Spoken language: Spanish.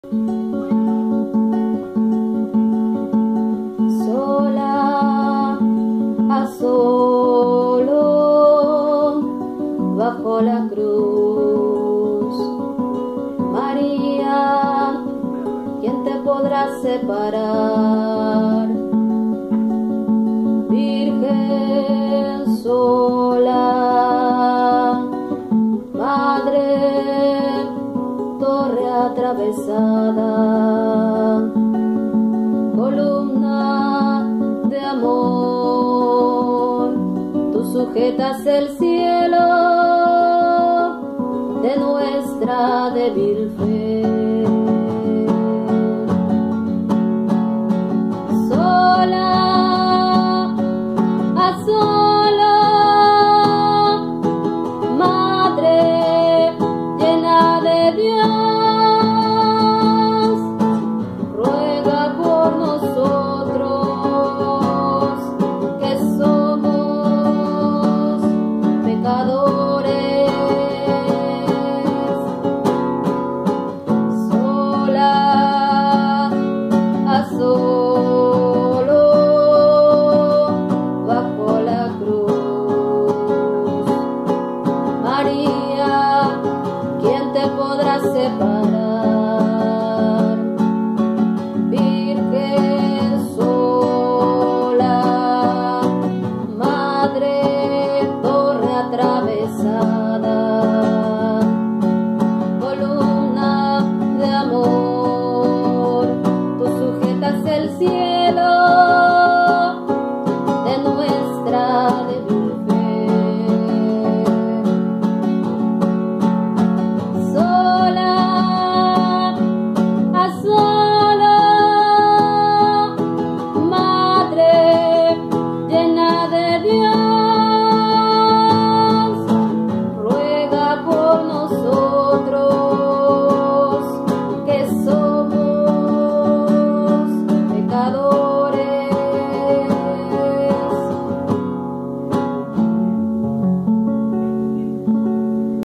Sola, a solo, bajo la cruz. María, ¿quién te podrá separar? Virgen sola, Madre, torre atravesada, columna de amor, tú sujetas el cielo de nuestra débil fe.